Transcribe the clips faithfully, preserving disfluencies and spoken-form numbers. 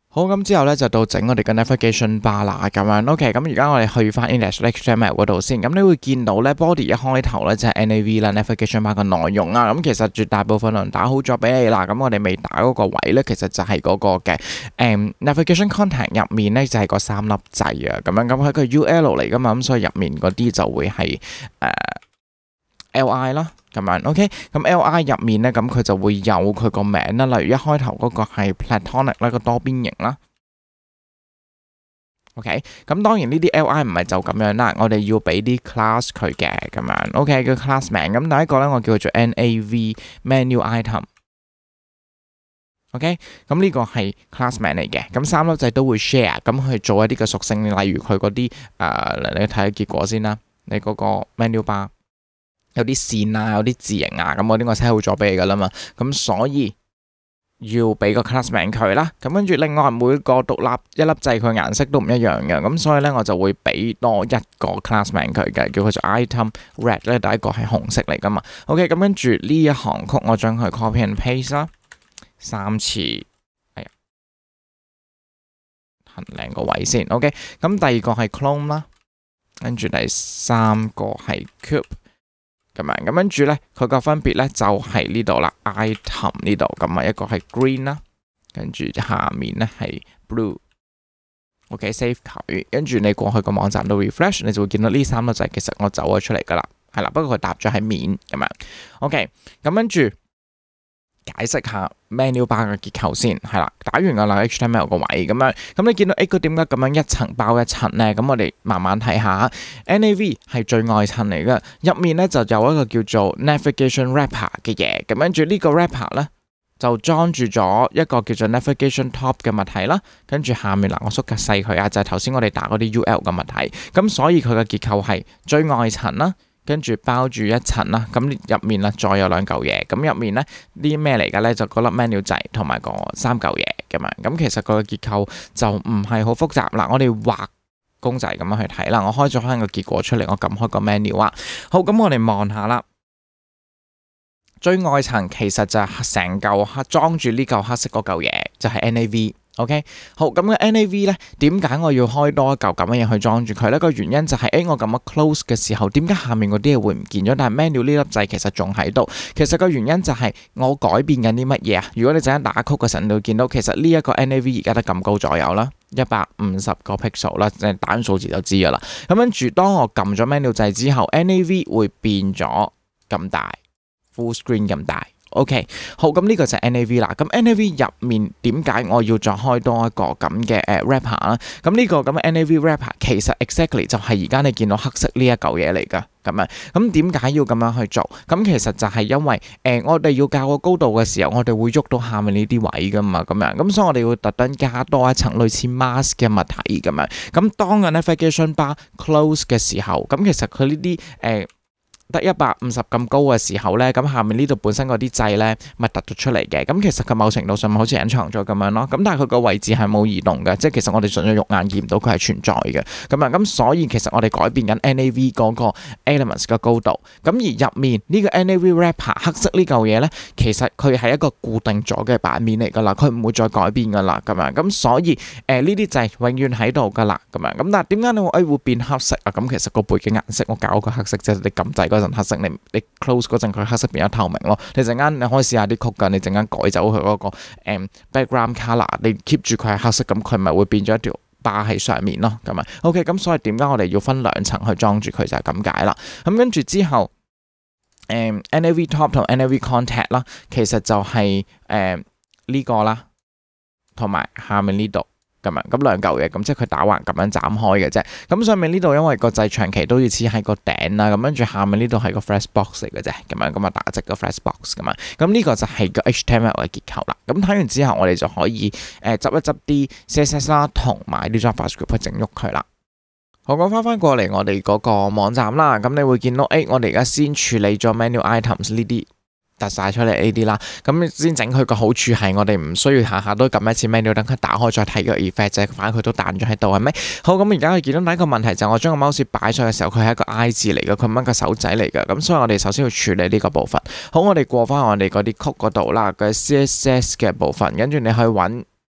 好，咁之後咧就到整我哋嘅 navigation bar 啦，咁樣 OK。咁而家我哋去翻 index.H T M L 嗰度先，咁你會見到咧 body 一開頭咧就係 N A V 啦 ，navigation bar 嘅內容啊。咁其實絕大部分人打好咗俾你啦。咁我哋未打嗰個位咧，其實就係嗰個嘅誒、嗯、navigation content 入面咧就係、是、個三粒掣啊。咁樣咁係個 U L 嚟噶嘛，咁所以入面嗰啲就會係誒、呃、L I 啦。咁樣 OK， 咁 L I 入面咧，咁佢就會有佢個名啦。例如一開頭嗰個係 Platonic 啦，個多邊形啦。OK， 咁當然呢啲 L I 唔係就咁樣啦，我哋要俾啲 class 佢嘅咁樣。OK， 個 class 名咁第一個咧，我叫佢做 N A V menu item。OK， 咁呢個係 class 名嚟嘅。咁三粒掣都會 share，咁去做一啲嘅屬性，例如佢嗰啲誒，你睇下結果先啦。你嗰個 menu bar。有啲線啊，有啲字形啊，咁我呢個 set 好咗俾你噶啦嘛，咁所以要俾個 class 名佢啦。咁跟住另外每個獨立一粒掣佢顏色都唔一樣嘅，咁所以咧我就會俾多一個 class 名佢嘅，叫佢做 item red 咧，第一個係紅色嚟噶嘛。OK， 咁跟住呢一行曲我將佢 copy and paste 啦，三次，哎呀，衡靚個位先。OK， 咁第二個係 clone 啦，跟住第三個係 cube。咁樣，咁跟住咧，佢個分別咧就係呢度啦 ，item 呢度，咁啊一個係 green 啦，跟住下面咧係 blue。OK，save 佢，跟住你過去個網站度 refresh， 你就會見到呢三粒掣，其實我走咗出嚟噶啦，係啦，不過佢搭咗喺面咁樣。OK， 咁跟住解釋下 menu bar 嘅結構先，係啦，打完個啦 H T M L 個位咁樣，咁你見到誒佢點解咁樣一層包一層咧？咁我哋慢慢睇下 ，N A V 係最外層嚟嘅，入面咧就有一個叫做 navigation wrapper 嘅嘢，咁跟住呢個 wrapper 咧就裝住咗一個叫做 navigation top 嘅物體啦，跟住下面嗱我縮格細佢啊，就係頭先我哋打嗰啲 U L 嘅物體，咁所以佢嘅結構係最外層啦。跟住包住一層啦，咁入面啦再有兩嚿嘢，咁入面咧啲咩嚟嘅咧？就嗰粒 menu 掣同埋個三嚿嘢咁樣，咁其實個結構就唔係好複雜啦。我哋畫公仔咁樣去睇啦，我開咗翻個結果出嚟，我撳開個 menu 啊。好，咁我哋望下啦，最外層其實就係成嚿黑裝住呢嚿黑色嗰嚿嘢，就係 N A V。OK， 好，咁嘅 N A V 咧，點解我要開多一嚿咁嘅嘢去裝住佢咧？個原因就係、是，誒、欸，我咁樣 close 嘅時候，點解下面嗰啲嘢會唔見咗？但係 menu 呢粒掣其實仲喺度。其實個原因就係我改變緊啲乜嘢啊？如果你陣間打曲嘅時候，你會見到其實呢一個 N A V 而家得咁高左右啦，一百五十個 pixel 啦，即係打完數字就知噶啦。咁跟住，當我撳咗 menu 掣之後 ，N A V 會變咗咁大 ，full screen 咁大。OK， 好，咁呢個就係 N A V 啦。咁 N A V 入面點解我要再開多一個咁嘅誒 wrapper 啦？咁呢個咁嘅 N A V wrapper 其實 exactly 就係而家你見到黑色呢一嚿嘢嚟㗎。咁樣，咁點解要咁樣去做？咁其實就係因為誒、呃，我哋要校個高度嘅時候，我哋會喐到下面呢啲位㗎嘛。咁樣，咁所以我哋要特登加多一層類似 mask 嘅物體咁樣。咁當個 navigation bar close 嘅時候，咁其實佢呢啲誒。呃得一百五十咁高嘅時候咧，咁下面呢度本身嗰啲掣咧，咪突咗出嚟嘅。咁其實佢某程度上好似隱藏咗咁樣咯。咁但係佢個位置係冇移動嘅，即係其實我哋純粹肉眼見唔到佢係存在嘅。咁啊，咁所以其實我哋改變緊 N A V 嗰個 elements 嘅高度。咁而入面呢個 N A V wrapper 黑色呢嚿嘢咧，其實佢係一個固定咗嘅版面嚟㗎啦，佢唔會再改變㗎啦。咁樣，咁所以誒呢啲掣永遠喺度㗎啦。咁樣，咁但係點解你會誒會變黑色啊？咁其實個背景顏色我搞個黑色即係你撳掣嗰陣黑色，你你 close 嗰陣佢黑色變咗透明咯。你陣間你可以試下啲曲㗎，你陣間改走佢嗰個誒 background colour，你 keep 住佢係黑色，咁佢咪會變咗一條巴喺上面咯。咁啊 ，OK， 咁所以點解我哋要分兩層去裝住佢就係咁解啦。咁跟住之後，誒 N A V top 同 N A V contact 啦，其實就係誒呢個啦，同埋下面呢度。咁樣，咁兩嚿嘢，咁即係佢打橫咁樣斬開嘅啫。咁上面呢度因為個掣長期都要黐喺個頂啦，咁跟住下面呢度係個 flash box 嚟嘅啫。咁樣咁啊打直個 flash box 咁啊。咁呢個就係個 H T M L 嘅結構啦。咁睇完之後，我哋就可以誒執一執啲 C S S 啦，同埋啲 JavaScript 去整喐佢啦。好，講翻翻過嚟我哋嗰個網站啦。咁你會見到，誒我哋而家先處理咗 menu items 呢啲。突晒出嚟呢啲啦，咁先整佢個好處係我哋唔需要下下都撳一次 menu，等佢打開再睇個 effect 啫，反正佢都彈咗喺度係咪？好，咁而家佢見到第一個問題就係我將個 mouse 擺上嘅時候，佢係一個 I 字嚟嘅，佢唔係一個手仔嚟嘅，咁所以我哋首先要處理呢個部分。好，我哋過翻我哋嗰啲曲嗰度啦，嘅 C S S 嘅部分，跟住你去揾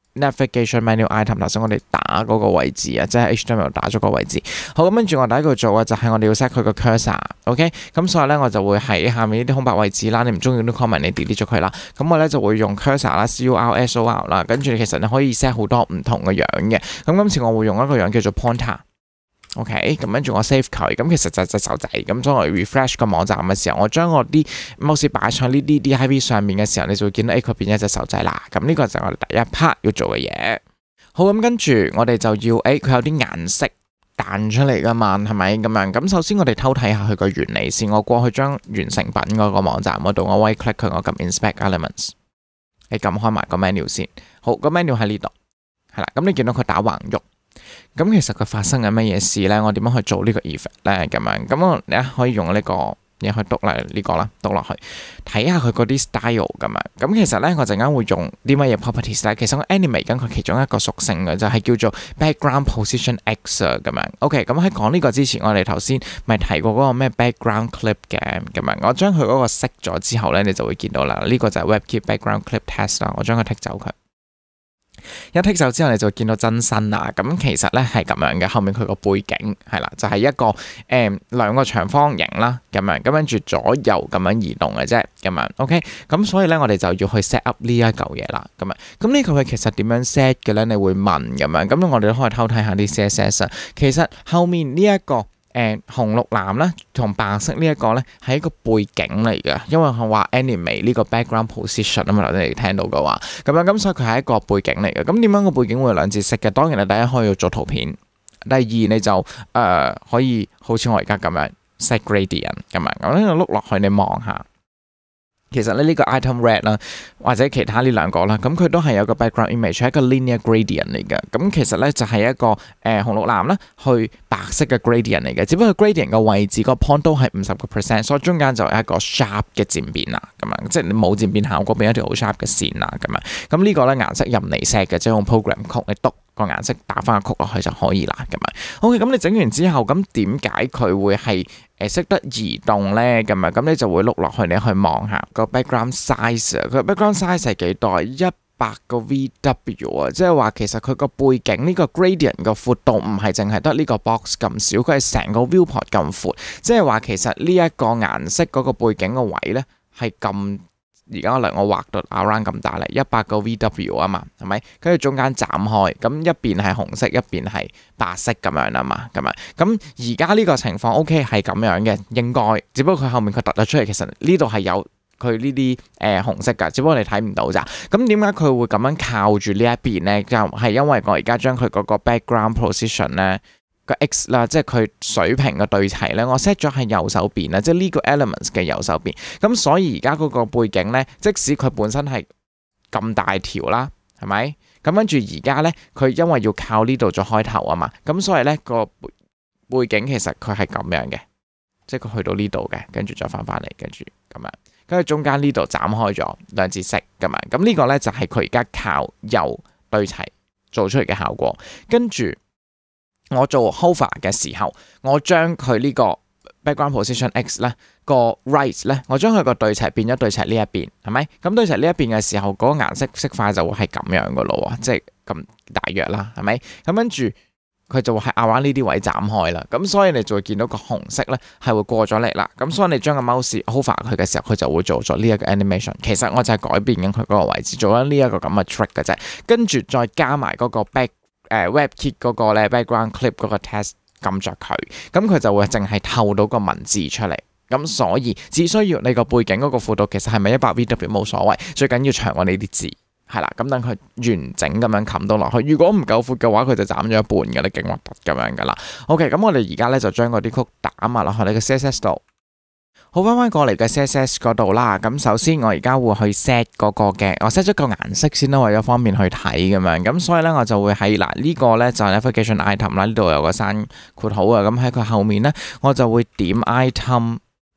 navigation menu item 頭先我哋打嗰個位置啊，即係 H T M L 打咗個位置。好，咁跟住我第一個做嘅就係我哋要 set 佢個 cursor，OK， 咁所以咧我就會喺下面呢啲空白位置啦，你唔中意啲 comment 你 delete 咗佢啦。咁我咧就會用 cursor 啦 ，C U R S O R 啦，跟住其實你可以 set 好多唔同嘅樣嘅。咁今次我會用一個樣叫做 pointer。OK， 咁跟住我 save 佢，咁其實就係隻手仔。咁當我 refresh 個網站嘅時候，我將我啲 mouse 擺上呢啲 div 上面嘅時候，你就會見到 A 佢變咗隻手仔啦。咁呢個就係我哋第一 part 要做嘅嘢。好，咁跟住我哋就要，誒、欸、佢有啲顏色彈出嚟噶嘛，係咪咁樣？咁首先我哋偷睇下佢個原理先。我過去將完成品嗰個網站嗰度，我 right click 佢，我撳 inspect elements， 你撳開埋個 menu 先。好，個 menu 喺呢度，係啦。咁你見到佢打橫喐。咁其實佢發生緊乜嘢事咧？我點樣去做呢個 effect 咧？咁樣咁我你可以用呢、這個嘢去篤嚟呢個啦，篤落去睇下佢嗰啲 style 咁樣。咁其實咧，我陣間會用啲乜嘢 properties 咧？其實我 animate 緊佢其中一個屬性嘅就係、是、叫做 background position X 啊咁樣。OK， 咁喺講呢個之前，我哋頭先咪提過嗰個咩 background clip 嘅咁樣。我將佢嗰個熄咗之後咧，你就會見到啦。呢、這個就係 WebKit background clip test 啦。我將佢剔走佢。一剔走之後，你就會見到真身啦。咁其實咧係咁樣嘅，後面佢個背景係啦，就係、是、一個誒、嗯、兩個長方形啦，咁樣咁跟住左右咁樣移動嘅啫，咁樣 OK。咁所以咧，我哋就要去 set up 呢一嚿嘢啦，咁樣。咁呢嚿嘢其實點樣 set 嘅咧？你會問咁樣。咁我哋都可以偷睇下啲 C S S 啊。其實後面呢、這、一個。誒、嗯、紅綠藍咧同白色呢一個咧係一個背景嚟嘅，因為佢話 animate 呢個 background position 啊嘛，頭先你聽到嘅話咁樣，咁所以佢係一個背景嚟嘅。咁點樣個背景會有兩節色嘅？當然你第一可以做圖片，第二你就誒、呃、可以好似我而家咁樣 set gradient 咁樣，咁呢度碌落去你望下。其實咧呢個 item red 啦，或者其他呢兩個啦，咁佢都係有個 background image，係一個 linear gradient 嚟嘅。咁其實咧就係一個誒、呃、紅綠藍啦，去白色嘅 gradient 嚟嘅。只不過 gradient 嘅位置個 point 都係五十個 percent， 所以中間就係一個 sharp 嘅漸變啦，咁樣即係你冇漸變效果，變一條好 sharp 嘅線啦，咁樣。咁呢個咧顏色任你 set 嘅，即係用 program 曲你篤個顏色打翻個曲落去就可以啦，咁樣。OK，咁你整完之後，咁點解佢會係誒識得移動咧？咁啊，咁你就會碌落去，你去望下個 background size，佢 background size 係幾多？一百個 V W 啊，即係話其實佢個背景呢個 gradient 個闊度唔係淨係得呢個 box 咁少，佢係成個 viewport 咁闊，即係話其實呢一個顏色嗰個背景個位咧係咁。而家嚟我畫到 around 咁大咧，一百個 V W 啊嘛，係咪？跟住中間斬開，咁一邊係紅色，一邊係白色咁樣啊嘛，咁樣。咁而家呢個情況 OK 係咁樣嘅，應該。只不過佢後面佢突咗出嚟，其實呢度係有佢呢啲誒紅色㗎，只不過你睇唔到咋。咁點解佢會咁樣靠住呢一邊咧？就係、是、因為我而家將佢嗰個 background position 咧。個 X 啦，即係佢水平嘅對齊咧，我 set 咗喺右手邊啦，即係呢個 elements 嘅右手邊。咁所以而家嗰個背景咧，即使佢本身係咁大條啦，係咪？咁跟住而家咧，佢因為要靠呢度做開頭啊嘛，咁所以咧個背景其實佢係咁樣嘅，即係佢去到呢度嘅，跟住再翻翻嚟，跟住咁樣，跟住中間呢度斬開咗兩節色咁樣。咁呢個咧就係佢而家靠右對齊做出嚟嘅效果，跟住。我做 hover 嘅時候，我將佢呢個 background position X 咧個 right 咧，我將佢個對齊變咗對齊呢一邊，係咪？咁對齊呢一邊嘅時候，嗰、那個顏色色塊就會係咁樣噶咯喎，即係咁大約啦，係咪？咁跟住佢就會係 around 呢啲位斬開啦，咁所以你就會見到個紅色咧係會過咗嚟啦。咁所以你將個 mouse hover 佢嘅時候，佢就會做咗呢一個 animation。其實我就係改變緊佢嗰個位置，做緊呢一個咁嘅 trick 嘅啫。跟住再加埋嗰個 back。誒 WebKit 嗰個咧 background clip 嗰個 test 撳着佢，咁佢就會淨係透到個文字出嚟。咁所以只需要你個背景嗰個闊度其實係咪一百 V W 冇所謂，最緊要長過你啲字係啦。咁等佢完整咁樣冚到落去。如果唔夠闊嘅話，佢就斬咗一半嘅，你勁核突咁樣噶啦。OK， 咁我哋而家咧就將嗰啲曲打埋落去你嘅 C S S 度。好，翻翻過嚟嘅 C S S 嗰度啦，咁首先我而家會去 set 嗰個嘅，我 set 咗個顏色先啦，為咗方便去睇咁樣，咁所以咧我就會喺嗱、這個、呢個咧就係 navigation item 啦，呢度有個刪括號啊，咁喺佢後面咧我就會點 item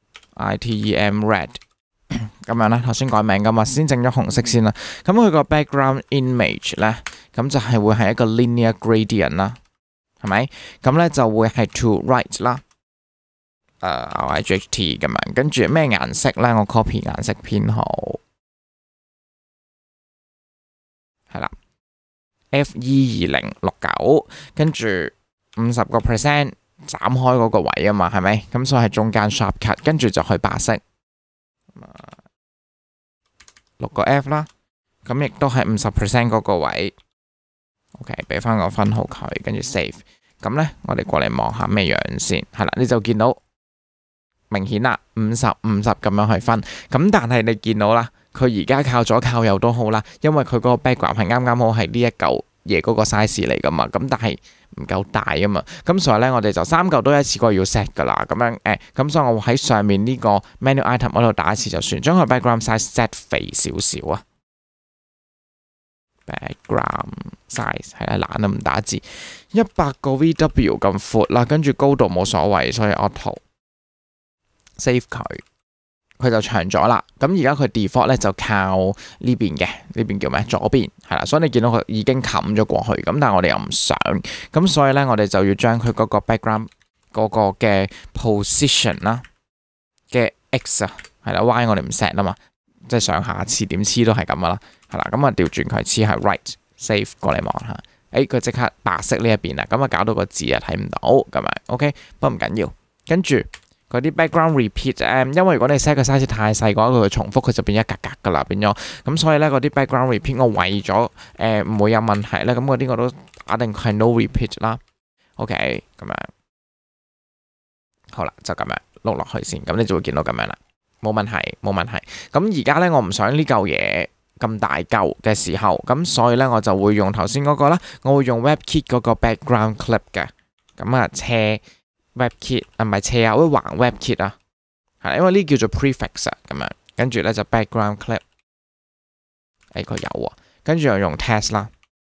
item red 咁樣啦，頭先改名噶嘛，先整咗紅色先啦，咁佢個 background image 咧，咁就係會係一個 linear gradient 啦，係咪？咁咧就會係 to right 啦。誒 I G H T 咁樣，跟住咩顏色咧？我 copy 顏色編號係啦。 F 二二零六九，跟住五十個 percent 斬開嗰個位啊嘛，係咪？咁所以係中間 sharp cut， 跟住就去白色，六個 F 啦，咁亦都係五十 percent 嗰個位。OK， 俾翻個分號佢，跟住 save。咁咧，我哋過嚟望下咩樣先，係啦，你就見到明顯啦，五十五十咁樣去分。咁但係你見到啦，佢而家靠左靠右都好啦，因為佢嗰個 background 係啱啱好係呢一嚿嘢嗰個 size 嚟噶嘛。咁但係唔夠大啊嘛。咁所以咧，我哋就三嚿都一次過要 set 噶啦。咁樣誒，咁所以我會喺上面呢個 menu item 嗰度打一次就算，將佢 background size set 肥少少啊。background size 係啊，懶啊唔打字，一百個 V W 咁闊啦，跟住高度冇所謂，所以 auto save 佢，佢就長咗啦。咁而家佢 default 咧就靠呢邊嘅，呢邊叫咩？左邊係啦，所以你見到佢已經冚咗過去，咁但係我哋又唔想，咁所以咧我哋就要將佢嗰個 background 嗰個嘅 position 啦嘅 X 啊，係啦 Y 我哋唔 set 啊嘛，即係上下次點黐都係咁噶啦。係啦，咁啊調轉佢黐係 right save 過嚟望下，誒佢即刻白色呢一邊啦，咁啊搞到個字啊睇唔到咁樣 ，OK， 不過唔緊要。跟住嗰啲 background repeat 誒，因為如果你 set 個 size 太細嘅話，佢重複佢就變一格格噶啦，變咗。咁所以咧嗰啲 background repeat 我為咗誒唔會有問題咧，咁嗰啲我都打定佢係 no repeat 啦。OK， 咁樣好啦，就咁樣碌落去先，咁你就會見到咁樣啦，冇問題冇問題。咁而家咧我唔想呢嚿嘢咁大嚿嘅時候，咁所以咧我就會用頭先嗰個啦，我會用 WebKit 嗰個 background clip 嘅，咁啊斜 WebKit 啊唔係斜啊，會橫 WebKit 啊，係因為呢叫做 prefix 啊，咁樣跟住咧就 background clip， 誒佢有喎，跟住又用 test 啦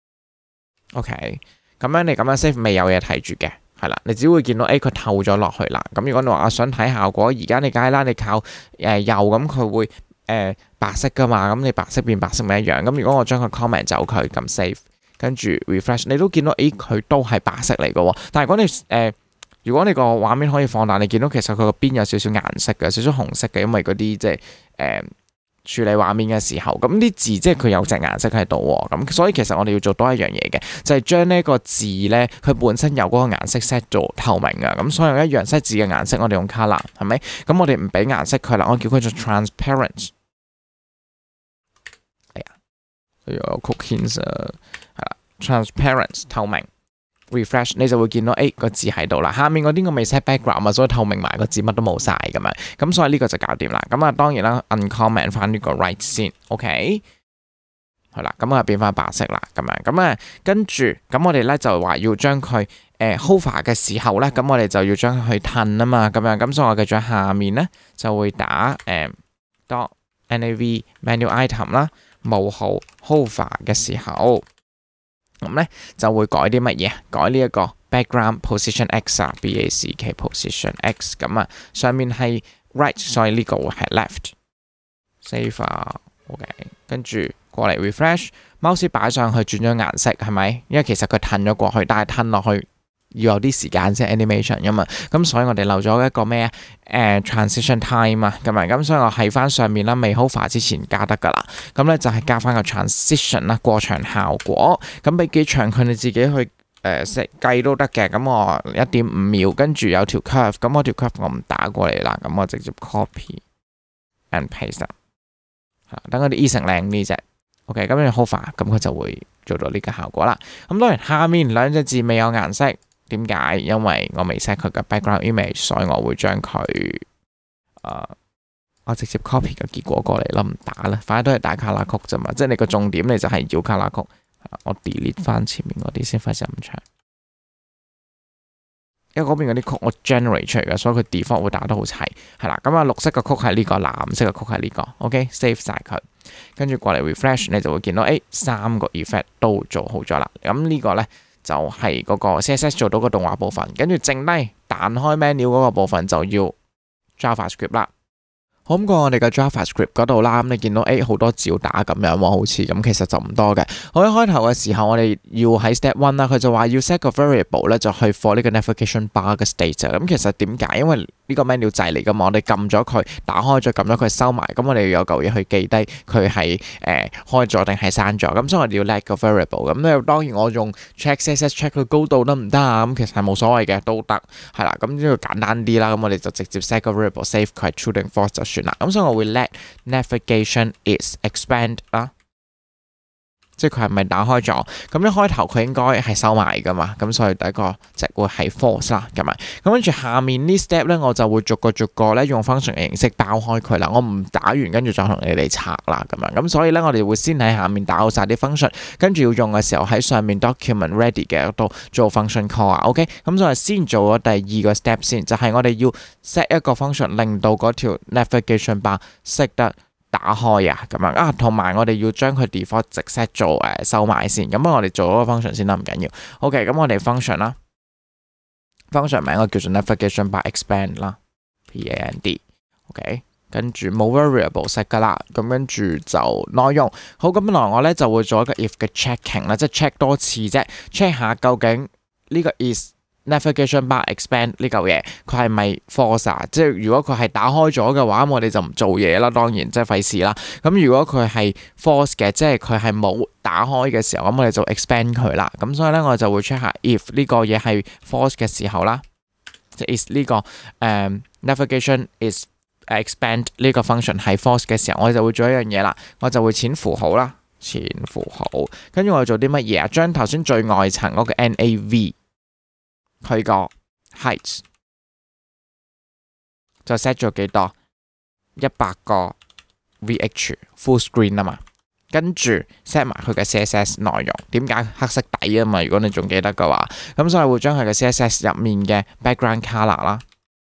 ，OK， 咁樣你咁樣 save 未有嘢睇住嘅，係啦，你只會見到誒佢透咗落去啦，咁如果你話我想睇效果，而家你梗係啦，你靠誒右咁佢會。誒、呃、白色噶嘛，咁你白色變白色咪一樣。咁如果我將佢 comment 走佢，咁 save， 跟住 refresh， 你都見到，誒佢都係白色嚟嘅喎。但係如果你誒、呃，如果你個畫面可以放大，你見到其實佢個邊有少少顏色嘅，少少紅色嘅，因為嗰啲即係誒處理畫面嘅時候，咁啲字即係佢有隻顏色喺度喎。咁所以其實我哋要做多一樣嘢嘅，就係、是、將呢個字咧，佢本身有嗰個顏色 set 做透明嘅。咁所以一樣 set 字嘅顏色，我哋用 color 係咪？咁我哋唔俾顏色佢啦，我叫佢做 transparent。有 cookies 係啦 ，transparent 透明 ，refresh 你就會見到誒個字喺度啦。下面嗰啲我未 set background 啊，所以透明埋個字乜都冇晒咁樣。咁所以呢個就搞掂啦。咁啊當然啦 ，uncomment 翻呢個 right 先 ，OK， 係啦，咁啊變翻白色啦，咁樣。咁啊跟住咁我哋咧就話要將佢誒 hover 嘅時候咧，咁我哋就要將佢去褪啊嘛，咁樣。咁所以我繼續喺下面咧就會打誒 dot nav menu item 啦。冒號 hover 嘅時候，咁咧就會改啲乜嘢？改呢一個 background position x 啊 ，b a c k position x 咁啊，上面係 right， 所以呢個會係 left。save 啊 ，OK， 跟住過嚟 refresh，mouse 擺上去轉咗顏色係咪？因為其實佢褪咗過去，但係褪落去要有啲時間先 animation 噶嘛，咁所以我哋漏咗一個咩啊？誒、呃、transition time 啊，咁啊，咁所以我喺翻上面啦，未 hover 之前加得噶啦，咁咧就係加翻個 transition 啦，過場效果，咁俾幾長佢你自己去誒識計都得嘅，咁我一點五秒，跟住有條 curve， 咁我條 curve 我唔打過嚟啦，咁我直接 copy and paste 啦，等嗰啲 E 成靚啲啫 ，OK， 咁你 hover， 咁佢就會做到呢個效果啦。咁當然下面兩隻字未有顏色。點解？因為我未 set 佢嘅 background image， 所以我會將佢誒、呃，我直接 copy 個結果過嚟啦，唔打啦，反正都係打卡拉曲啫嘛。即係你個重點，你就係要卡拉曲。我 delete 翻前面嗰啲先，費事咁長。因為嗰邊嗰啲曲我 generate 出嚟嘅，所以佢 default 會打得好齊。係啦，咁啊綠色嘅曲係呢、這個，藍色嘅曲係呢、這個。OK，save 晒佢，跟住過嚟 refresh， 你就會見到誒三個 effect 都做好咗啦。咁呢個咧。就係嗰個 C S S 做到個動畫部分，跟住剩低彈開 menu 嗰個部分就要 JavaScript 啦。好，咁過我哋嘅 JavaScript 嗰度啦，咁你見到誒好多字打咁樣喎，好似咁其實就唔多嘅。好，一開頭嘅時候我哋要喺 step one 啦，佢就話要 set 個 variable 咧就去 for 呢個 navigation bar 嘅 state。咁其實點解？因為呢個 menu 掣嚟噶嘛，我哋撳咗佢，打開咗，撳咗佢收埋，咁我哋要有嚿嘢去記低佢係誒開咗定係閂咗，咁所以我哋要 let 個 variable，咁咧當然我用 check C S S check 佢高度得唔得啊？咁其實係冇所謂嘅，都得，係啦，咁呢個簡單啲啦，咁我哋就直接 set 個 variable save 佢係 true 定 false 就算啦，咁所以我會 let navigation is expand 啦。即係佢係咪打開咗？咁一開頭佢應該係收埋噶嘛，咁所以第一個值會係 false 啦，咁樣。咁跟住下面呢 step 咧，我就會逐個逐個咧用 function 嘅形式包開佢啦。我唔打完跟住再同你哋拆啦，咁樣。咁所以咧，我哋會先喺下面打好晒啲 function，跟住要用嘅時候喺上面 document ready 嘅度做 function call 啊。OK， 咁所以先做咗第二個 step 先，就係、是、我哋要 set 一個 function 令到嗰條 navigation bar 識得打開啊，咁樣啊，同埋我哋要將佢 default 直 set 做誒、呃、收埋先，咁我哋做嗰個 function 先啦，唔緊要。OK， 咁我哋 function 啦 ，function 名我叫做 navigation bar expand 啦 ，P A N D。OK， 跟住冇 variable 識噶啦，咁跟住就內容。好，咁來我咧就會做一個 if 嘅 checking 啦，即係 check 多次啫 ，check 下究竟呢個 is navigation bar expand 呢嚿嘢佢係咪 false 啊？即係如果佢係打開咗嘅話，咁我哋就唔做嘢啦，當然即係費事啦。咁如果佢係 false 嘅，即係佢係冇打開嘅時候，咁我哋就 expand 佢啦。咁所以咧，我就會 check 下 if 呢個嘢係 false 嘅時候啦，即係 is 呢、這個誒、um, navigation is expand 呢個 function 係 false 嘅時候，我哋就會做一樣嘢啦，我就會淺符號啦，淺符號，跟住我做啲乜嘢啊？將頭先最外層嗰個 nav 佢個 height 就 set 咗幾多？一百個 V H full screen 啊嘛，跟住 set 埋佢嘅 C S S 內容。點解黑色底啊嘛？如果你仲記得嘅話，咁所以會將佢嘅 C S S 入面嘅 background color 啦，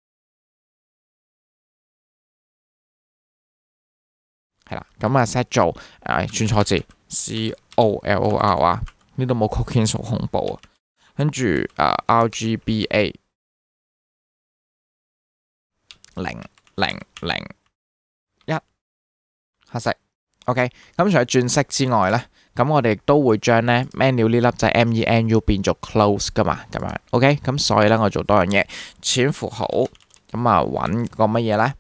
係啦，咁啊 set 做誒串錯字 C O L O R 啊，呢度冇 cookies 好恐怖啊！跟住誒 R G B A 零零零一黑色 ，OK。咁除咗轉色之外咧，咁我哋都會將咧 menu 呢粒掣 M E N U 變做 close 噶嘛，咁樣 OK。咁所以咧我做多樣嘢，淺符號咁啊揾個乜嘢咧？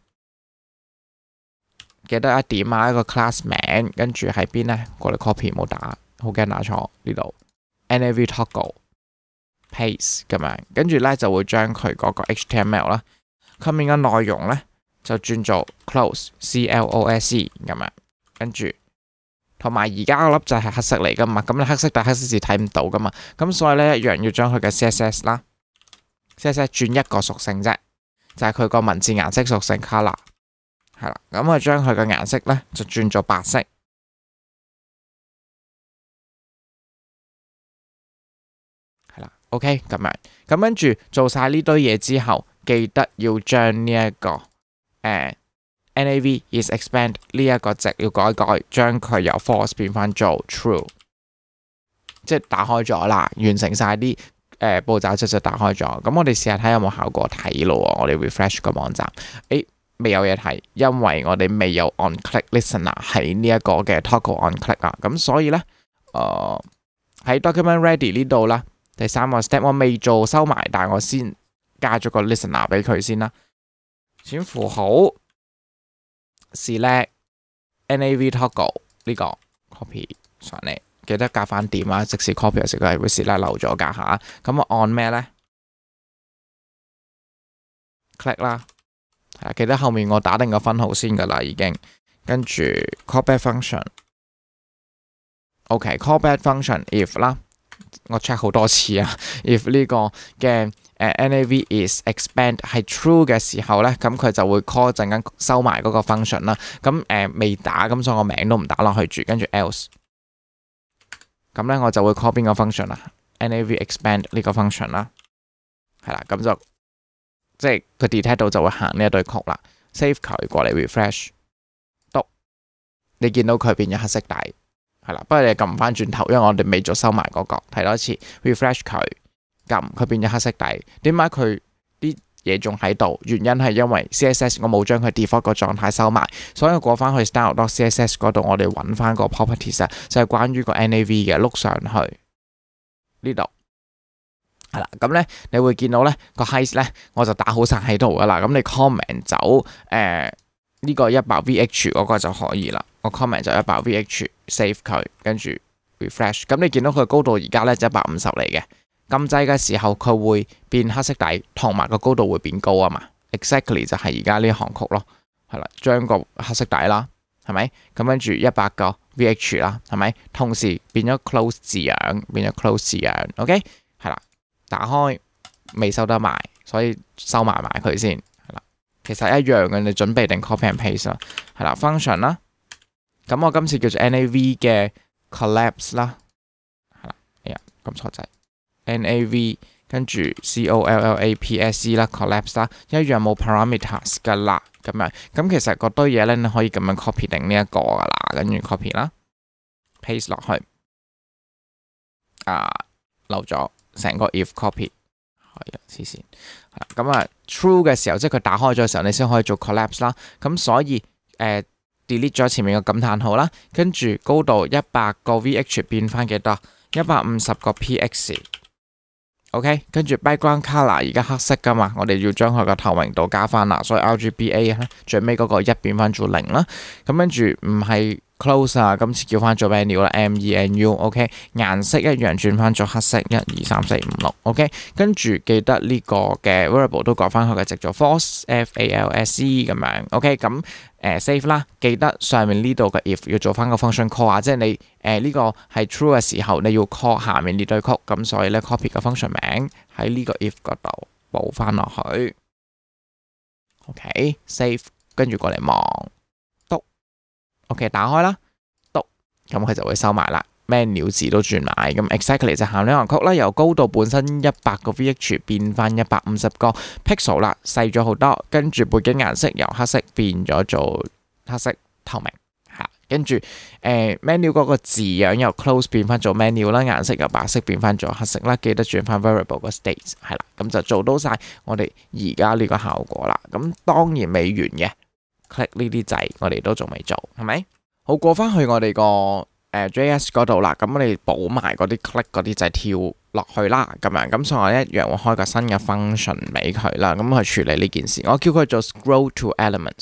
記得一點啊，一個 class 名，跟住喺邊咧？過嚟 copy 冇打，好驚打錯呢度 nav toggle。paste 咁樣，跟住咧就會將佢嗰個 H T M L 啦，後面嘅內容咧就轉做 close C L O S E 咁樣，跟住同埋而家嗰粒就係黑色嚟噶嘛，咁你黑色但黑色字睇唔到噶嘛，咁所以咧一樣要將佢嘅 C S S 啦 ，C S S 轉一個屬性啫，就係佢個文字顏色屬性 color 係啦，咁我將佢嘅顏色咧就轉做白色。OK 咁樣，咁跟住做晒呢堆嘢之後，記得要將呢一個誒、呃、nav is expand 呢一個值要改改，將佢由 false 變翻做 true， 即係打開咗啦，完成晒啲誒步驟之後就打開咗。咁我哋試下睇有冇效果睇咯。我哋 refresh 個網站，誒未有嘢睇，因為我哋未有 on click listener 喺呢一個嘅 toggle on click 啊。咁所以咧，誒、呃、喺 document ready 呢度啦。第三個 step 我未做收埋，但係我先加咗個 listener 俾佢先啦。淺符號 select nav toggle 呢個 copy 上嚟，記得加翻點啊！即使 copy 有時佢係會 select 漏咗㗎嚇。咁我按咩咧 ？click 啦，係啦，記得後面我打定個分號先㗎啦，已經。跟住 callback function，OK，callback function if 啦。我 check 好多次啊 ！if 呢個嘅誒 nav is expand 係 true 嘅時候咧，咁佢就會 call 陣間收埋嗰個 function 啦。咁誒未打，咁所以我名都唔打落去住，跟住 else， 咁咧我就會 call 邊個 function 啊 ？nav expand 呢個 function 啦，係啦，咁就即係佢 detect 到就會行呢一堆曲啦。save 佢過嚟 refresh， 篤，你見到佢變咗黑色底。係啦，不過你撳唔翻轉頭，因為我哋未做收埋嗰個，睇多次 refresh 佢，撳佢變咗黑色底。點解佢啲嘢仲喺度？原因係因為 C S S 我冇將佢 default 個狀態收埋，所以我過翻去 style.css 嗰度，我哋揾翻個 properties 就係關於個 nav 嘅，碌上去呢度係啦，咁咧你會見到咧個 height 咧，我就打好晒喺度噶啦。咁你 comment 走誒呢、呃這個一百 V H 嗰個就可以啦。我 comment 就一百 V H save 佢，跟住 refresh。咁你見到佢高度而家咧就一百五十嚟嘅。撳掣嘅時候佢會變黑色底，同埋個高度會變高啊嘛。Exactly 就係而家呢行曲咯，係啦，將個黑色底啦，係咪？咁跟住一百個 V H 啦，係咪？同時變咗 close 字樣，變咗 close 字樣 ，OK， 係啦，打開未收得埋，所以收埋埋佢先，係啦。其實一樣嘅，你準備定 copy and paste 啦，係啦 function 啦。咁我今次叫做 N A V 嘅 collapse 啦，係啦，哎呀，撳錯掣 ，N A V。跟住 C O L L A P S E 啦 ，collapse 啦，一樣冇 parameters 噶啦，咁樣咁其實嗰堆嘢咧，你可以咁樣 copy 定呢一個噶啦，跟住 copy 啦 ，paste 落去，啊漏咗成個 if copy， 係啊黐線，咁啊 true 嘅時候，即係佢打開咗嘅時候，你先可以做 collapse 啦，咁所以誒、呃、delete 咗前面嘅感嘆號啦，跟住高度一百個 V H 變翻幾多？一百五十個 P X。OK， 跟住 background color 而家黑色噶嘛，我哋要將佢個透明度加翻啦，所以 R G B A 咧最尾嗰個一變翻做零啦。咁跟住唔係 close 啊，今次叫翻做 menu 啦 ，M E N U。OK， 顏色一樣轉翻做黑色，一二三四五六。OK， 跟住記得呢個嘅 variable 都改翻佢嘅值做 false，F A L S E 咁樣。OK， 咁。誒 save 啦，記得上面呢度嘅 if 要做翻個 function call 啊，即係你誒呢、呃這個係 true 嘅時候，你要 call 下面呢堆曲，咁所以咧 copy 個 function 名喺呢個 if 嗰度補翻落去。OK save， 跟住過嚟望，篤 OK 打開啦，篤咁佢就會收埋啦。menu 字都轉埋，咁 exactly 就行呢行曲啦，由高度本身一百個 V H 變翻一百五十個 pixel 啦，細咗好多。跟住背景顏色由黑色變咗做黑色透明，嚇。跟住誒 menu 嗰個字樣由 close 變翻做 menu 啦，顏色由白色變翻做黑色啦，記得轉翻 variable 個 state 係啦，咁就做到晒我哋而家呢個效果啦。咁當然未完嘅 ，click 呢啲掣我哋都仲未做，係咪？好，過翻去我哋個。誒 J S 嗰度啦，咁我哋補埋嗰啲 click 嗰啲就係跳落去啦，咁樣咁所以我一樣會開個新嘅 function 俾佢啦，咁去處理呢件事。我叫佢做 scroll to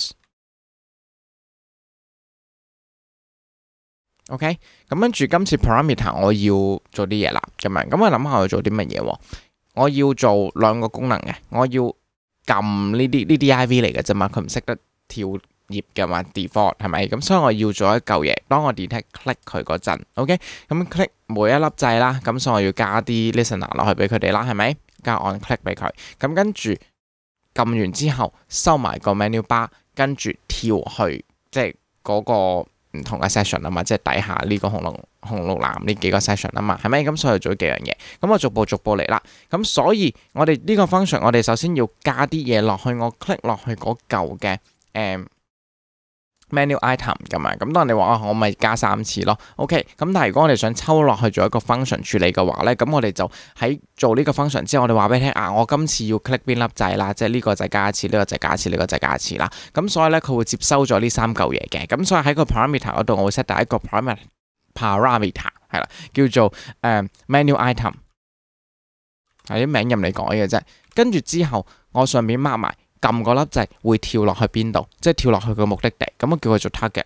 elements。OK， 咁跟住今次 parameter 我要做啲嘢啦，咁樣咁我諗下要做啲乜嘢喎？我要做兩個功能嘅，我要撳呢啲呢啲 I V 嚟嘅啫嘛，佢唔識得跳頁嘅嘛 default 係咪？咁所以我要做一嚿嘢，當我 detect click 佢嗰陣 ，OK， 咁 click 每一粒掣啦，咁所以我要加啲 listener 落去俾佢哋啦，係咪？加 on click 俾佢，咁跟住撳完之後收埋個 menu bar， 跟住跳去即係嗰個唔同嘅 session 啊嘛，即係底下呢個紅綠紅綠藍呢幾個 session 啊嘛，係咪？咁所以做幾樣嘢，咁我逐步逐步嚟啦。咁所以我哋呢個 function， 我哋首先要加啲嘢落去，我 click 落去嗰嚿嘅誒。menu item 咁嘛，咁當你話啊，我咪加三次咯 ，OK， 咁但係如果我哋想抽落去做一個 function 處理嘅話咧，咁我哋就喺做呢個 function 之後，我哋話俾你聽啊，我今次要 click 邊粒掣啦，即係呢個掣加一次，呢、這個掣加一次，呢、這個掣加一次啦，咁所以咧佢會接收咗呢三嚿嘢嘅，咁所以喺個 parameter 嗰度，我會 set 第一個 parameter parameter 係啦，叫做誒、呃、menu item， 係啲名任你改嘅啫，跟住之後我上面 mark 埋。撳嗰粒掣會跳落去邊度？即係跳落去個目的地，咁我叫佢做 target，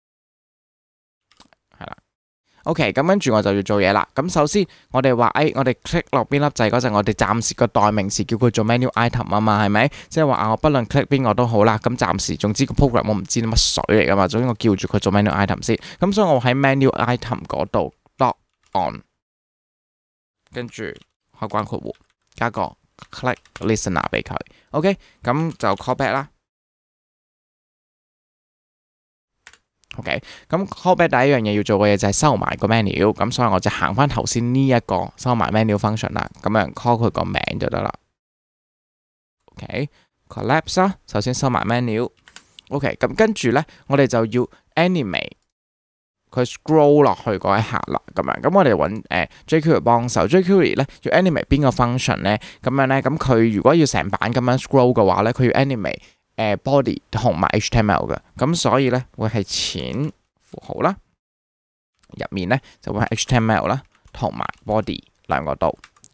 係啦。OK， 咁跟住我就要做嘢啦。咁首先我哋話，誒、哎，我哋 click 落邊粒掣嗰陣，我哋暫時個代名詞叫佢做 menu item 啊嘛，係咪？即係話啊，我不論 click 邊個都好啦。咁暫時總之個 program 我唔知乜水嚟噶嘛，總之我叫住佢做 menu item 先。咁所以我喺 menu item 嗰度 dot on， 跟住開關括弧加個 click listener 俾佢。OK， 咁就 call back 啦。OK， 咁 call back 第一樣嘢要做嘅嘢就係收埋個 menu， 咁所以我就行翻頭先呢一個收埋 menu function 啦，咁樣 call 佢個名就得啦。OK，collapse 啦，首先收埋 menu。OK， 咁跟住咧，我哋就要 animate 佢 scroll 落去嗰一下啦，咁樣，咁我哋揾誒 jQuery 幫手 ，jQuery 咧要 animate 邊個 function 咧，咁樣咧，咁佢如果要成版咁樣 scroll 嘅話咧，佢要 animate 誒、呃、body 同埋 H T M L 嘅，咁所以咧會係淺符號啦，入面咧就會係 H T M L 啦，同埋 body 兩個度，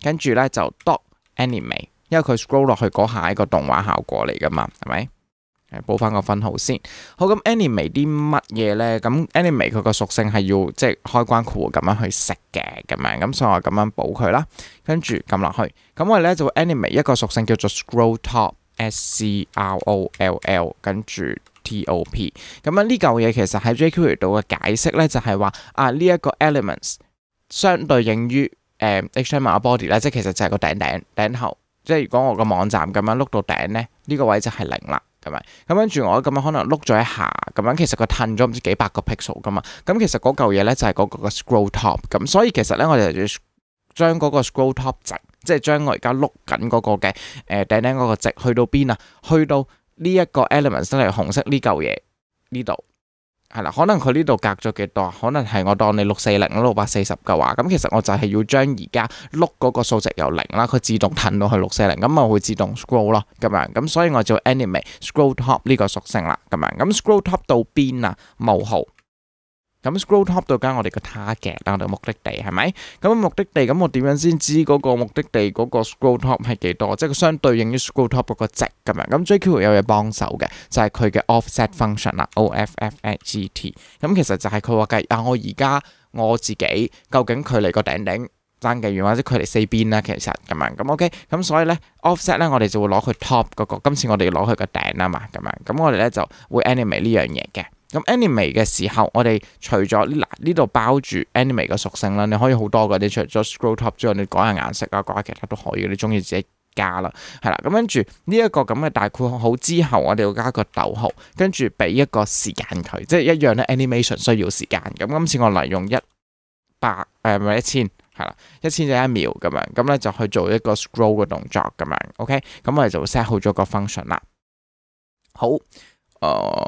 跟住咧就 dot animate， 因為佢 scroll 落去嗰下係一個動畫效果嚟噶嘛，係咪？誒，報翻個分號先。好，咁 animate 啲乜嘢咧？咁 animate 佢個屬性係要即係開關括弧咁樣去食嘅，咁樣咁所以我咁樣補佢啦。跟住撳落去，咁我哋咧就會 animate 一個屬性叫做 scroll top，S C R O L L， 跟住 T O P。咁樣呢嚿嘢其實喺 jQuery 度嘅解釋咧就係話啊呢一個 elements 相對應於誒、呃、H T M L body 咧，即係其實就係個頂頂頂頭。即係如果我個網站咁樣碌到頂咧，呢、呢個位就係零啦。咁樣，咁跟住我咁樣可能碌咗一下，咁樣其實佢褪咗唔知幾百個 pixel 噶嘛，咁其實嗰嚿嘢咧就係嗰個個 scroll top，咁所以其實咧我哋就要將嗰個 scroll top 值，即係將我而家碌緊嗰個嘅誒頂頂嗰個值去到邊啊？去到呢一個 elements 都係紅色呢嚿嘢呢度。係啦，可能佢呢度隔咗幾多？可能係我當你六四零六百四十嘅話，咁其實我就係要將而家碌嗰個數值由零啦，佢自動褪到去六四零，咁我會自動 scroll 咯，咁樣，咁所以我就 animate scroll top 呢個屬性啦，咁樣，咁 scroll top 到邊啊？冒號。咁 scroll top 到間我哋個 target 啦，我哋目的地係咪？咁目的地咁我點樣先知嗰個目的地嗰個 scroll top 係幾多？即係佢相對應於 scroll top 嗰個值咁樣。咁 jQuery 有嘢幫手嘅，就係佢嘅 offset function 啦 ，O F F at G T。咁其實就係佢話計啊，我而家我自己究竟距離個頂頂爭幾遠，或者距離四邊啦，其實咁樣。咁 OK，咁所以咧 offset 咧，我哋就會攞佢 top 嗰個。今次我哋要攞佢個頂啊嘛，咁樣。咁我哋咧就會 animate 呢樣嘢嘅。咁 animate 嘅時候，我哋除咗嗱呢度包住 animate 嘅屬性啦，你可以好多嘅，你除咗 scroll top 之外，你改下顏色啊，改下其他都可以嘅，你中意自己加啦，係啦。咁跟住呢一個咁嘅大括號之後，我哋要加個逗號，跟住俾一個時間佢，即係一樣咧 animation 需要時間。咁今次我嚟用一百誒唔係一千，係啦，一千就一秒咁樣，咁咧就去做一個 scroll 嘅動作咁樣 ，OK，咁我哋就 set 好咗個 function 啦。好，誒、呃。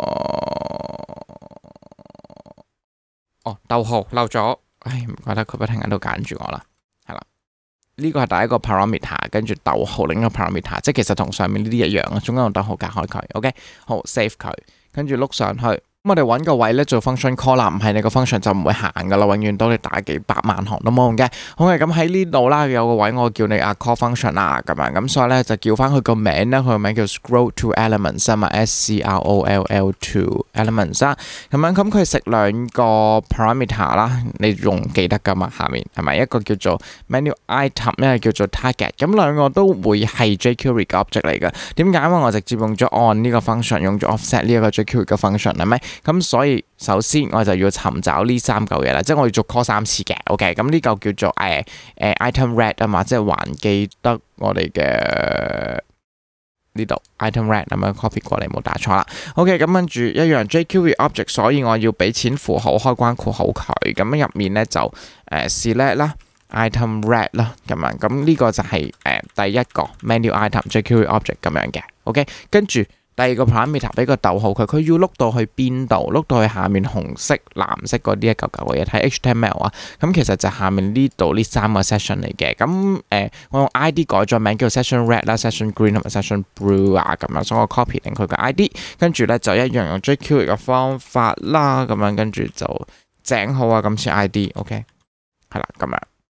哦，逗號漏咗，唉，唔怪得佢不停喺度揀住我啦，係啦，呢個係第一個 parameter， 跟住逗號另一個 parameter， 即係其實同上面呢啲一樣啊，中間用逗號隔開佢 ，OK， 好 save 佢，跟住碌上去。咁我哋揾個位咧做 function call 啦，唔係你個 function 就唔會行噶啦，永遠都你打幾百萬行都冇用嘅。好嘅，咁喺呢度啦，有個位我叫你啊 call function 啦，咁樣，咁所以咧就叫翻佢個名咧，佢個名叫 scroll to elements 啊嘛 ，S C R O L L to elements 啦，咁樣，咁佢食兩個 parameter 啦，你仲記得噶嘛？下面係咪一個叫做 menu item， 一個叫做 target， 咁兩個都會係 jQuery 嘅 object 嚟嘅。點解？因為我直接用咗 on 呢個 function， 用咗 offset 呢一個 jQuery 嘅 function 係咪？咁所以首先我就要尋找呢三嚿嘢啦，即係我要做 call 三次嘅 ，OK？咁呢嚿叫做誒誒、呃呃、item red 啊嘛，即係還記得我哋嘅呢度 item red 咁樣 copy 過嚟冇打錯啦。OK， 咁跟住一樣 jQuery object， 所以我要俾錢符號開關括號佢，咁入面咧就誒、呃、select 啦 item red 啦咁樣，咁呢個就係、是、誒、呃、第一個 menu item jQuery object 咁樣嘅 ，OK？ 跟住。第二個 parameter 俾個逗號佢，佢要碌到去邊度？碌到去下面紅色、藍色嗰啲一嚿嚿嘅嘢，睇 H T M L 啊。咁其實就下面呢度呢三個 session 嚟嘅。咁誒、呃，我用 I D 改咗名叫 session red 啦、session green 同埋 session blue 啊咁樣，所以我 copy 定佢個 I D， 跟住咧就一樣用 jQuery 嘅方法啦，咁樣跟住就整好啊，咁似 I D，OK， 係啦，咁樣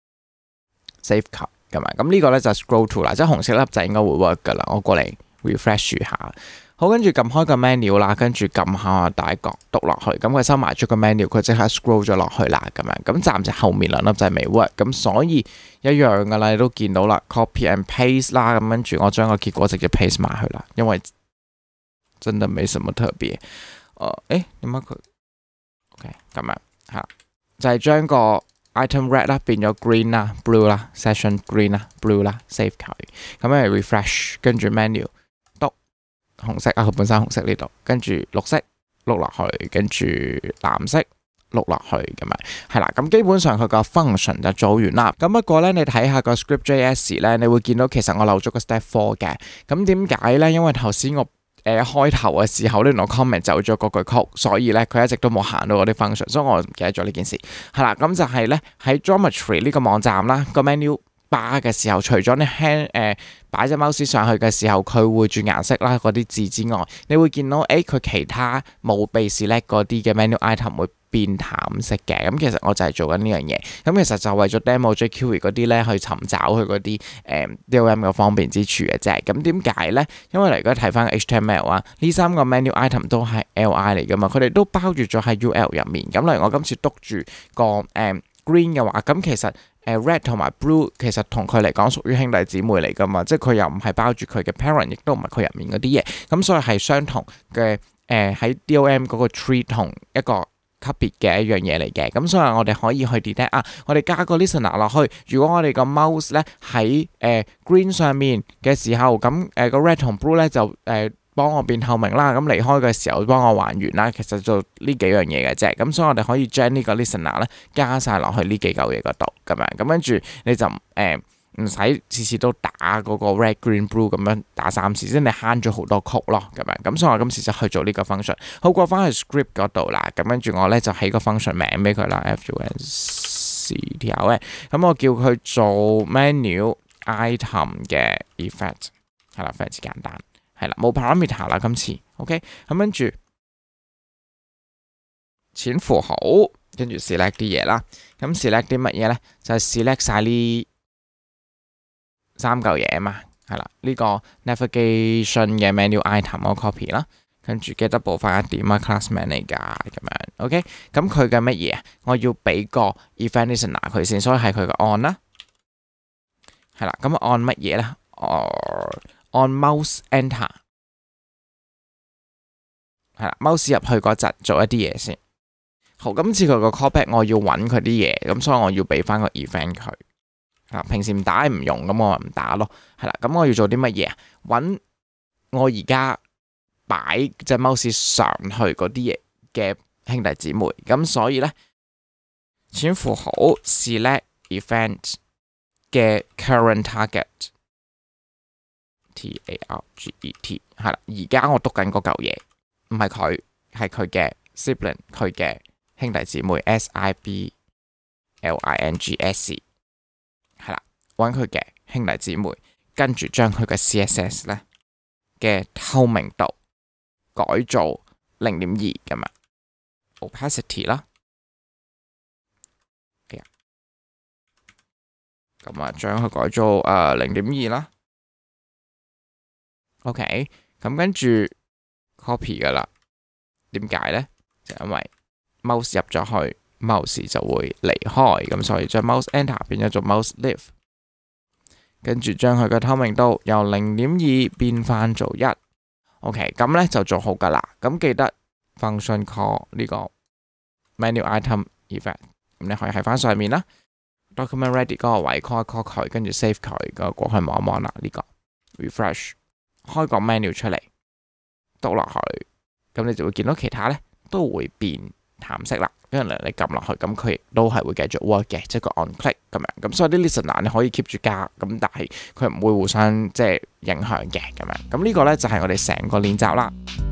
save 佢咁樣。咁呢個咧就 scroll to 啦，即係紅色粒就應該會 work 噶啦。我過嚟 refresh 下。好，跟住撳開個 menu 啦，跟住撳下大角篤落去，咁佢收埋咗個 menu， 佢即刻 scroll 咗落去啦，咁樣，咁暫時後面兩粒就係未 work，咁所以一樣噶啦，你都見到啦 ，copy and paste 啦，咁跟住我將個結果直接 paste 埋去啦，因為真的沒什麼特別，誒、呃，誒，點解佢 ？OK， 咁樣係啦，就係、是、將個 item red 啦變咗 green 啦、blue 啦、session green 啦、blue 啦 ，save 佢，咁樣 refresh， 跟住 menu。紅色啊，佢本身紅色呢度，跟住綠色碌落去，跟住藍色碌落去咁樣，係啦，咁基本上佢個 function 就做完啦。咁不過咧，你睇下個 script.js 咧，你會見到其實我漏咗個 step four 嘅。咁點解咧？因為頭先我誒、呃、開頭嘅時候咧，我 comment 走咗嗰句曲，所以咧佢一直都冇行到嗰啲 function， 所以我唔記得咗呢件事。係啦，咁就係咧喺 Geometry 呢個網站啦，個 menu bar 嘅時候，除咗你 hand 誒。呃擺隻 mouse 上去嘅時候，佢會轉顏色啦，嗰啲字之外，你會見到誒佢其他冇被 select 嗰啲嘅 menu item 會變淡色嘅。咁其實我就係做緊呢樣嘢。咁其實就為咗 demo jQuery 嗰啲咧去尋找佢嗰啲誒 D O M 嘅方便之處嘅啫。咁點解咧？因為嚟而家睇翻 H T M L 啊，呢三個 menu item 都係 L I 嚟噶嘛，佢哋都包住咗喺 U L 入面。咁例如我今次篤住個誒、嗯、green 嘅話，咁其實誒 red 同埋 blue 其實同佢嚟講屬於兄弟姊妹嚟噶嘛，即係佢又唔係包住佢嘅 parent， 亦都唔係佢入面嗰啲嘢，咁所以係相同嘅誒喺 D O M 嗰個 tree 同一個級別嘅一樣嘢嚟嘅。咁所以我哋可以去 detect 啊，我哋加個 listener 落去，如果我哋個 mouse 咧喺誒 green 上面嘅時候，咁誒個 red 同 blue 咧就誒。呃幫我變透明啦，咁離開嘅時候幫我還原啦，其實就呢幾樣嘢嘅啫。咁所以我哋可以將呢個 listener 咧加晒落去呢幾嚿嘢嗰度，咁樣咁跟住你就誒唔使次次都打嗰個 red green blue 咁樣打三次，即係你慳咗好多曲咯，咁樣。咁所以我今次就去做呢個 function。好過翻去 script 嗰度啦，咁跟住我咧就起個 function 名俾佢啦 ，F U N C T R L。咁我叫佢做 menu item 嘅 effect， 係啦，非常之簡單。係啦，冇 parameter 啦，今次 ，OK， 咁跟住淺符號，跟住 select 啲嘢啦。咁 select 啲乜嘢咧？就係 select 晒呢三嚿嘢啊嘛，係啦，呢、這個 navigation 嘅 menu item 我 copy 啦，跟住記得補翻一點啊 class manager 咁樣 ，OK， 咁佢嘅乜嘢啊？我要俾個 event listener 佢先，所以係佢嘅 on 啦，係啦，咁 on 乜嘢咧？哦。on mouse enter 係啦 ，mouse 入去嗰陣做一啲嘢先。好，今次佢個 callback 我要揾佢啲嘢，咁所以我要俾翻個 event 佢。啊，平時唔打唔用，咁我咪唔打咯。係啦，咁我要做啲乜嘢啊？揾我而家擺隻 mouse 上去嗰啲嘢嘅兄弟姊妹，咁所以咧，淺符號 select event 嘅 current target。T A R G E T 係啦，而家我篤緊嗰嚿嘢，唔係佢，係佢嘅 sibling， 佢嘅兄弟姊妹 S I B L I N G S 係啦，揾佢嘅兄弟姊妹，跟住將佢嘅 C S S 咧嘅透明度改做零點二咁啊 ，opacity 啦，哎呀，咁啊將佢改做誒零點二啦。OK， 咁跟住 copy 噶啦，點解咧？就因為 mouse 入咗去 ，mouse 就會離開，咁所以將 mouse enter 變咗做 mouse leave， 跟住將佢嘅透明度由零點二變翻做一。OK， 咁咧就做好噶啦。咁記得 function call 呢個 menu item event， 咁你可以喺翻上面啦 ，document ready 嗰個位 call 一 call 佢，跟住 save 佢，個過去望一望啦，呢、這個 refresh。開個 menu 出嚟，篤落去，咁你就會見到其他咧都會變淡色啦。跟住你撳落去，咁佢亦都係會繼續 work 嘅，即係個 on click 咁樣。咁所以啲 listener 你可以 keep 住加，咁但係佢唔會互相即係影響嘅咁樣。咁呢個咧就係我哋成個練習啦。